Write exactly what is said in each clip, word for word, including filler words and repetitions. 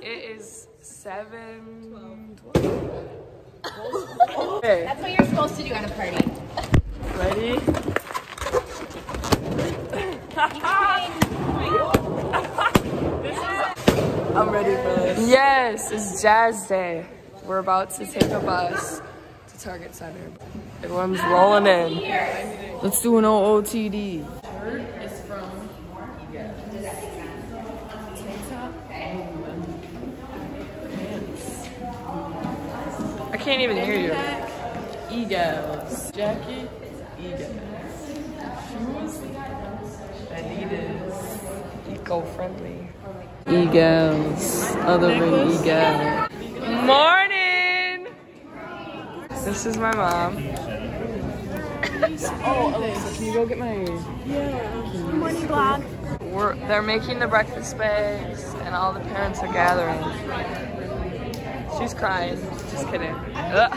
It is seven twelve. Okay. That's what you're supposed to do at a party. Ready? I'm ready for this. Yes, it's Jazz Day. We're about to take a bus to Target Center. Everyone's rolling in. Let's do an O O T D. I can't even hear you. Egos. Jacket. Egos. Shoes. Adidas. Eco-friendly. Egos. Other than ego. Morning! This is my mom. Oh, Alexa, can you go get my... Morning vlog. We're, they're making the breakfast bags and all the parents are gathering. She's crying. Just kidding. Ugh.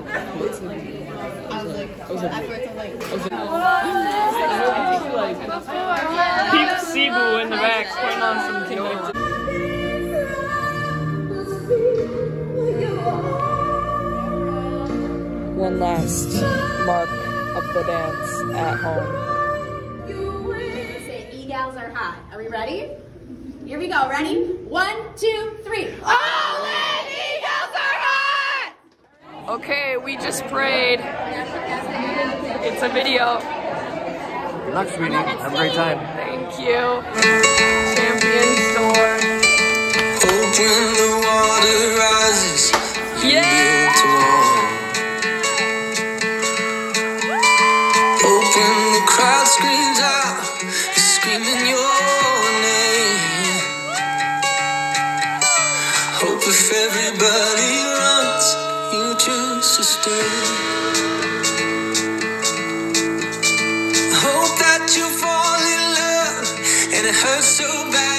Peep Cebu in the back putting on some Tinder. One last mark of the dance at home. Say e-gals are hot. Are we ready? Here we go. Ready? One, two, three. All in! E-gals are hot! Okay, we just prayed. It's a video. Good luck, sweetie. Have a great time. Thank you. Champion store. When the water rises, Yeah! open the crowd screams out, screaming your name. Hope if everybody runs, you choose to stay. Hope that you fall in love and it hurts so bad.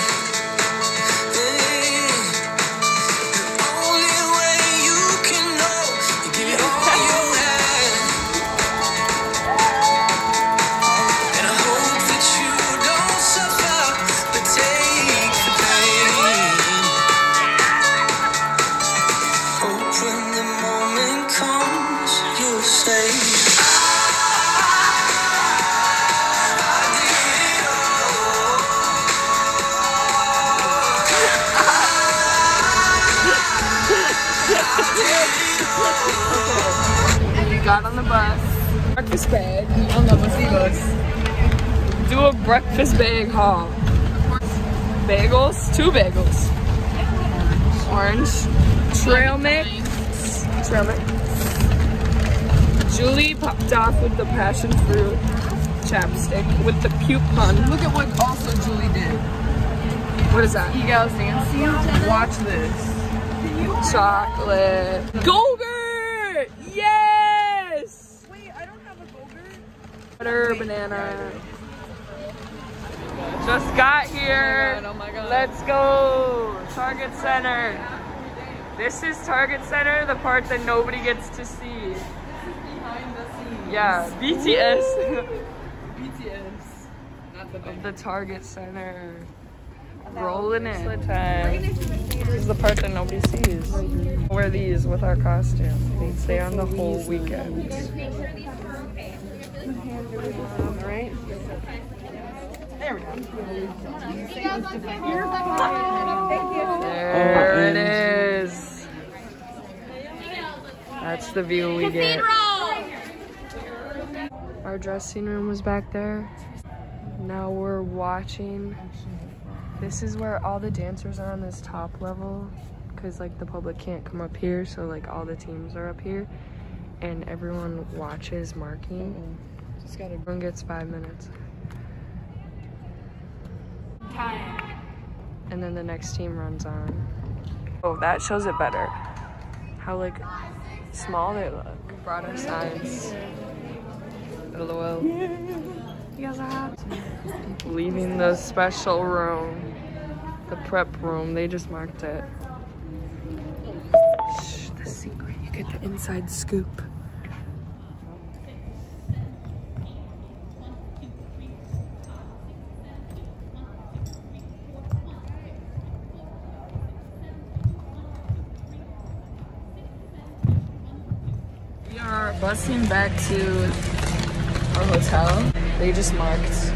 We got on the bus. Breakfast bag. On the bus. Do a breakfast bag haul. Bagels, two bagels. Orange. Trail mix. Trail mix. Julie popped off with the passion fruit chapstick with the puke pun. Look at what also Julie did. What is that? Egos dancing. Watch this. Chocolate. Go-Gurt! Yes! Wait, I don't have a Go-Gurt. Butter, banana. Just got here. Oh my God, oh my God. Let's go. Target Center. This is Target Center, the part that nobody gets to see. Behind the scenes. Yeah, B T S. B T S. Not the Of the Target Center. Rolling in. Time. This is the part that nobody sees. Wear these with our costume. They stay on the whole weekend. Alright. There we go. There it is. That's the view we get. Our dressing room was back there. Now we're watching. This is where all the dancers are on this top level, because like the public can't come up here, so like all the teams are up here and everyone watches marking. Uh-oh. Just gotta. Everyone gets five minutes. Time. And then the next team runs on. Oh, that shows it better. How like small they look. We brought our signs. LOL. You guys are hot. Leaving the special room. The prep room. They just marked it. Shh, the secret. You get the inside scoop. are busing back to our hotel. They just marked.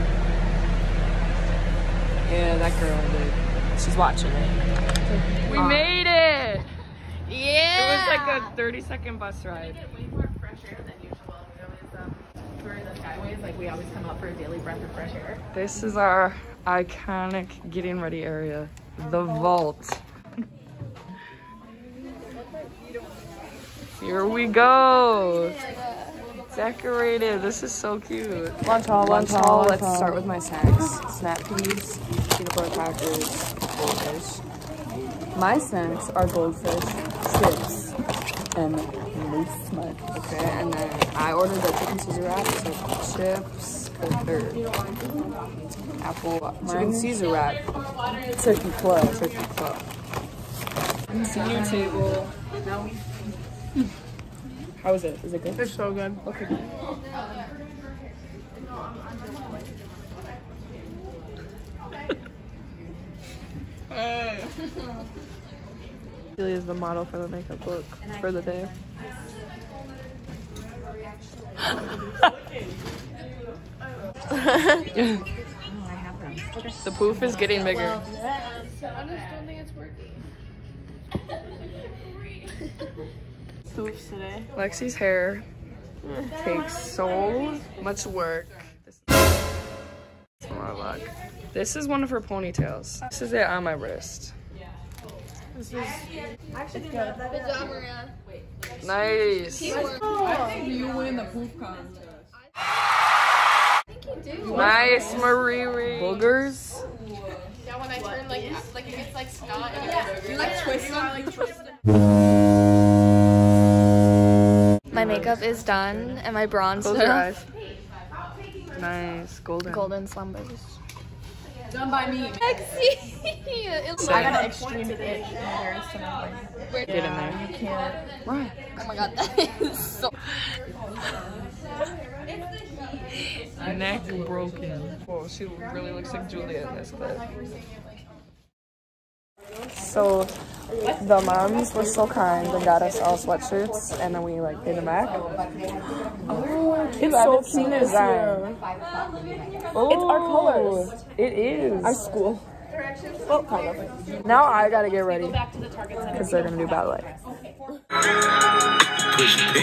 Yeah, that girl did. She's watching it. We uh, made it! Yeah! It was like a thirty second bus ride. Way more fresh air than usual. We always, um, touring the Skyways, like we always come out for a daily breath of fresh air. This is our iconic getting ready area. The vault. Here we go. Decorated. This is so cute. Lunch hall, lunch hall. Let's start with my snacks. Snap peas, peanut butter crackers, goldfish. My snacks are goldfish, chips, and moose mud. Okay, and then I ordered the chicken Caesar wrap, so chips, or apple chicken Caesar wrap, turkey club, turkey club. Senior table. Now we. How is it? Is it good? It's so good. Okay. Celia is the model for the makeup look for the day. The poof is getting bigger. I just don't think it's working. Poofs today. Lexi's hair takes so much work. This is a lot of luck. This is one of her ponytails. This is it on my wrist. This is Actually, good. Good job, Maria. Nice. I think you win the poof contest. I think you do. Nice, Mariri. Boogers. Yeah, when I turn like like it gets like snot and you like twist them, like twist them. My makeup is done and my bronze Close your eyes. Nice, golden. golden slumbers. Done by me. Sexy. I got an extreme itch. Get in there. You can't. Right. Oh my god, that is so. Neck broken. Whoa, she really looks like Julia in this clip. So the moms were so kind and got us all sweatshirts, and then we like paid them back. Oh, it's so cute design. Oh, it's our colors. It is our school. Well, kind of. Now I gotta get ready because they're gonna do ballet. Push P.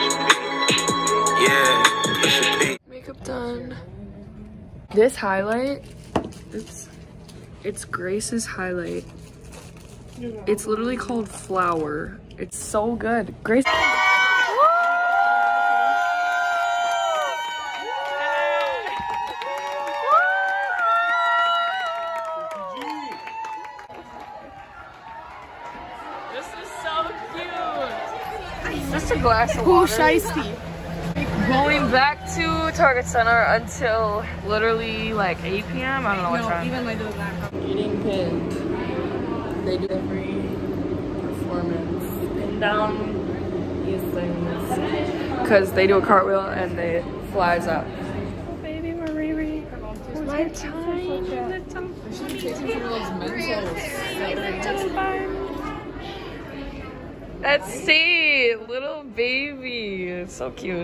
Yeah, push P. Makeup done. This highlight, it's it's Grace's highlight. It's literally called Flower. It's so good. Grace. This is so cute. Just a glass of water. Shiesty. Going back to Target Center until literally like eight P M I don't know what time. Even later than that. Eating pinned. They do every performance. Pin down these things. Because they do a cartwheel and they flies up. Oh, baby Mariri. My tiny little Let's see, little baby. It's so cute.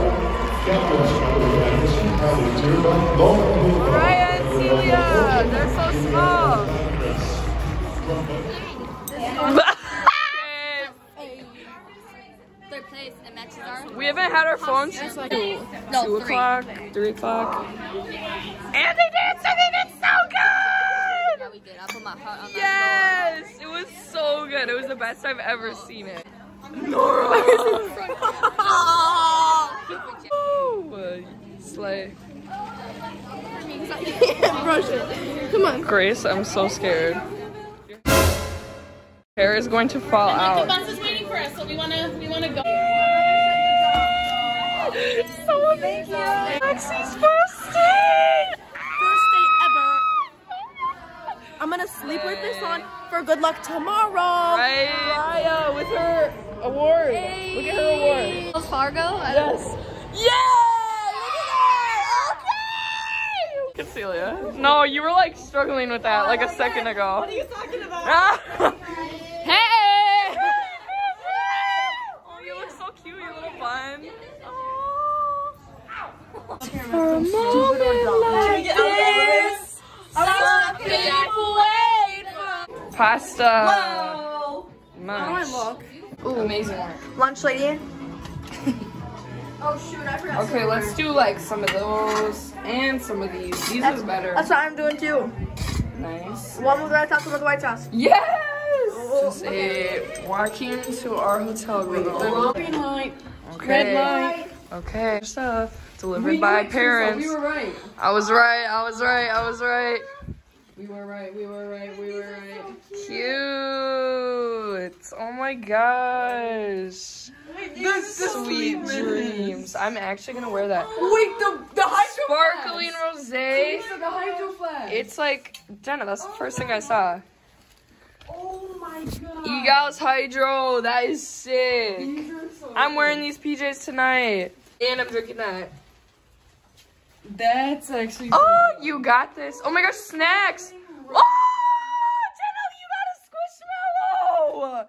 Mariah and Celia, they're so small. Third place and matches our. We haven't had our phones since like two, No, two three. o'clock, three o'clock. And they danced and they did so good! Yeah, we did. I put my heart on that Yes! It was so good. It was the best I've ever seen it. Nora! Ooh, slay. Brush it. Come on. Grace, I'm so scared. Hair is going to fall out. The bus is waiting for us, so we wanna we wanna go. So thank you. Lexi's first day. First day ever. I'm gonna sleep with this on for good luck tomorrow. Right, Raya with her award. Hey. Look at her award. Wells Fargo? I Yes. Yeah! Look at that! Okay! Celia. No, you were like struggling with that like a second ago. What are you talking about? Hey! Oh, you look so cute, you little bun. For a moment like this, some people wait for pasta. Whoa. Nice. Oh, look. Ooh. Amazing work. Lunch lady. Oh shoot, I forgot. Okay, let's do like some of those and some of these. These That's, are better. that's what I'm doing too. Nice. One with red sauce, one with white sauce. Yes! Just a walking to our hotel room. Green light. Okay. Red light. Okay. Stuff delivered We by knew it, parents. Teresa. We were right. I was right. I was right. I was right. We were right. We were right. We were right. Cute. Oh my gosh. The Sweet dreams. I'm actually gonna wear that. Wait, the the hydro Sparkling flask. rosé. Teresa, the hydro flask. It's like Jenna. That's the first thing I saw. Oh my god. Eagles Hydro. That is sick. These are so I'm wearing good. these P Js tonight, and I'm drinking that. That's actually. Oh, you got this. Oh my gosh, snacks. Oh, Jenna, you got a Squishmallow.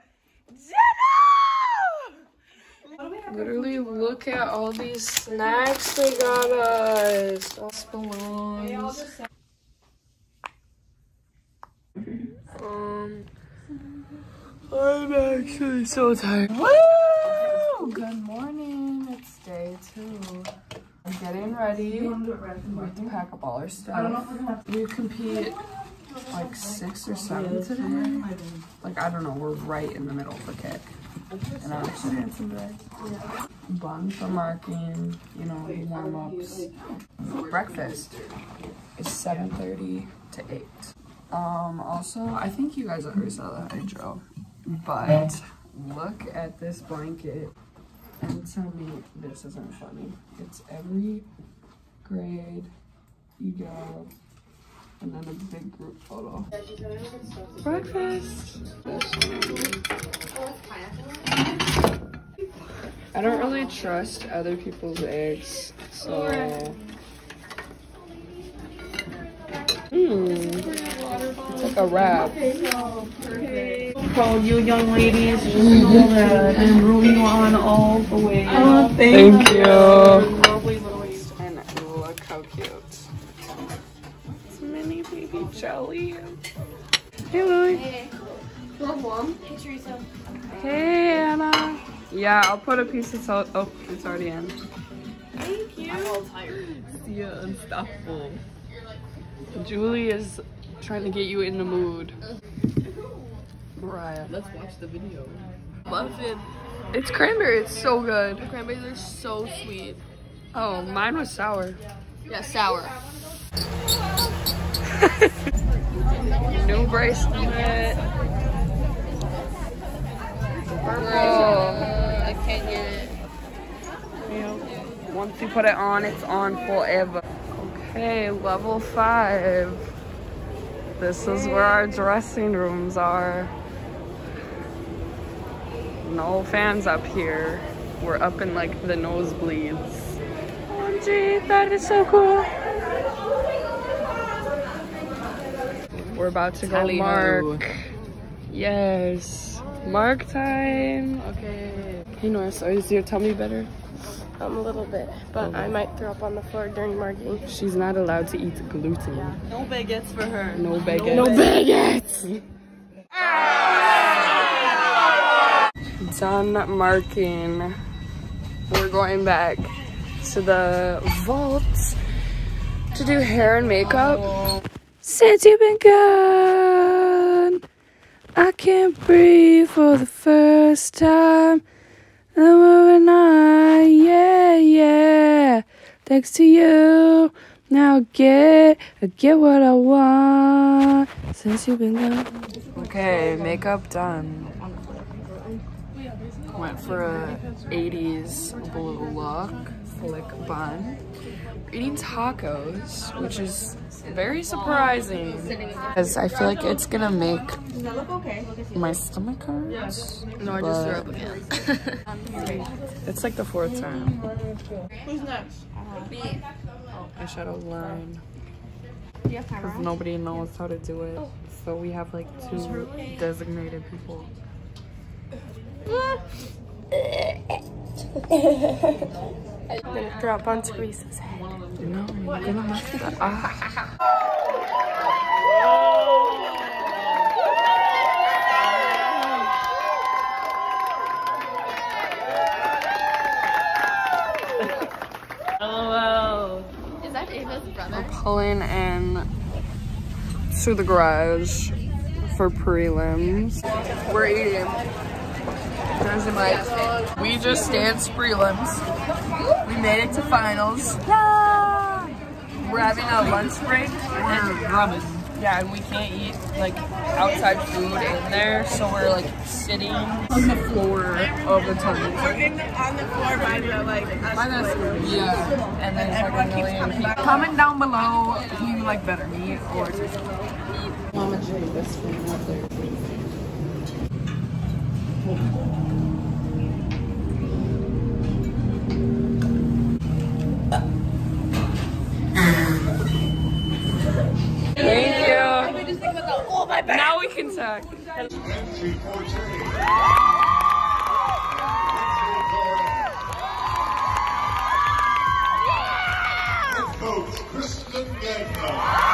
Jenna! Literally, look at all these snacks they got us. All balloons. Um, I'm actually so tired. Woo! Good morning. It's day two. I'm getting ready. We have to pack up all our stuff. We compete like six or seven today. Like, I don't know, we're right in the middle for kick. And I'm actually handsome today. Bun for marking, you know, warm-ups. Breakfast is seven thirty to eight. Um, also, I think you guys already saw the hydro, but look at this blanket. And tell me this isn't funny. It's every grade you go, and then a big group photo. Breakfast. I don't really trust other people's eggs, so. Mmm. It's like a wrap. So you young ladies just know that I'm rooting on all the way. Oh, Thank you. And look how cute. It's mini baby jelly. Hey, Lily. Hey. Love mom. Hey, Teresa. Hey, Anna. Yeah, I'll put a piece of salt. Oh, it's already in. Thank you. I'm all tired. See ya, unstoppable. Julie is trying to get you in the mood. Mariah. Let's watch the video. Love it. It's cranberry. It's so good. The cranberries are so sweet. Oh, mine was sour. Yeah, sour. New bracelet. Purple. I can't get it. Once you put it on, it's on forever. Okay, level five. This is where our dressing rooms are. No fans up here. We're up in like the nosebleeds. O M G, that is so cool. We're about to go Tally-ho. mark. Yes, mark time. Okay. Hey Norris, is your tummy better? Um, a little bit, but I might throw up on the floor during marking. She's not allowed to eat gluten. No baguettes for her. No baguettes. No baguettes. Done marking. We're going back to the vault to do hair and makeup. Since you've been gone, I can't breathe for the first time. And I, yeah, yeah. Thanks to you, now I get, I get what I want. Since you've been gone. Okay, makeup done. Went for a eighties blue look, flick bun. We're eating tacos, which is very surprising. Because I feel like it's gonna make my stomach hurt. No, I just threw up again. It's like the fourth time. Who's next? Me. Eyeshadow line. Do you have timer Because on? nobody knows how to do it. So we have like two designated people. I'm gonna drop on Teresa's head. No, you're gonna mess it up. Ah. LOL. Is that Ava's brother? We're pulling in to the garage for prelims. We're eating. There's a mic. We just danced prelims. We made it to finals. Yeah! We're having a lunch break. We're grubbing. Yeah, and we can't eat like outside food in there, so we're like sitting on the floor of the tunnel. We're in the, on the floor by the like. By the yeah, and then everyone keeps coming. Comment down below who you like better, me or Trisha. Mama show you this one up there. Thank you. Oh my back. Now we can talk. Coach Kristen Gagnon.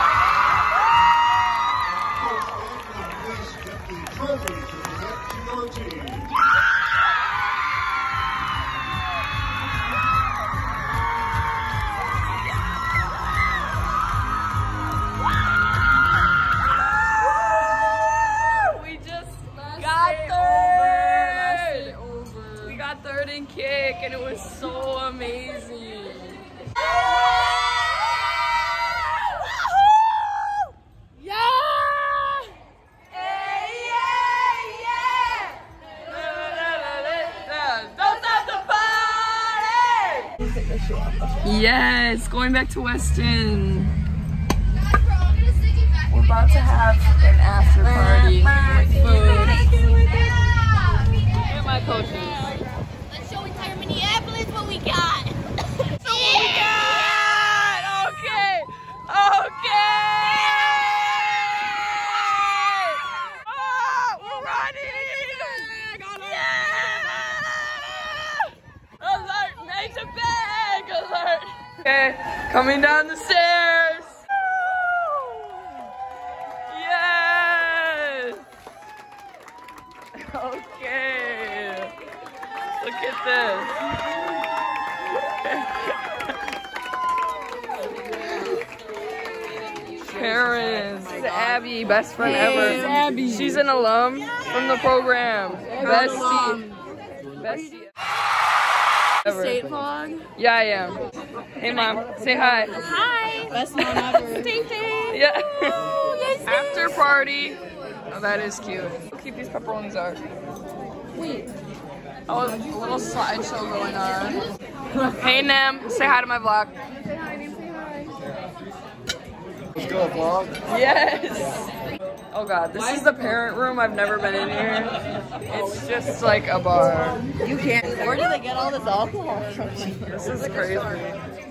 Coach Gagnon, please get the trophy to present to your team. We just got third. We got third in kick, and it was so amazing. Yes, going back to Weston. We're about to have an after party with food. And my coaches. Let's show entire Minneapolis what we got. Yeah! Okay! Okay! Oh, we're running! Yeah! Alert! Major bag alert! Okay, coming down the stairs! Yes! Okay! Look at this! Parents, this is Abby, best friend ever. Abby. She's an alum from the program. Bestie. Bestie. Ever. State vlog. Yeah, I am. Hey, mom, say hi. Hi. Best mom ever. Stay safe. Yeah. After party. Oh, that is cute. How cute these pepperonis are. Wait. Oh, a little slideshow going on. Hey, Nem, say hi to my vlog. Let's go, vlog. Yes! Oh god, this is the parent room. I've never been in here. It's just like a bar. You can't. Where do they get all this alcohol from? This is crazy.